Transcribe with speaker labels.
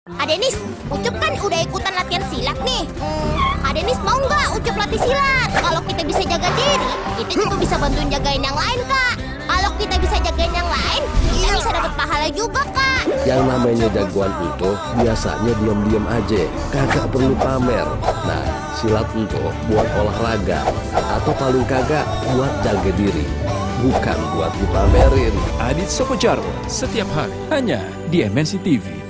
Speaker 1: Adenis, Ucup kan udah ikutan latihan silat nih. Adenis mau nggak Ucup latih silat? Kalau kita bisa jaga diri, kita juga bisa bantuin jagain yang lain, Kak. Kalau kita bisa jagain yang lain, kita bisa dapat pahala juga, Kak.
Speaker 2: Yang namanya jagoan Unto biasanya diam-diam aja, kagak perlu pamer. Nah, silat Unto buat olahraga, atau paling kagak buat jaga diri, bukan buat dipamerin.
Speaker 3: Adit Sokojaro setiap hari hanya di MNC TV.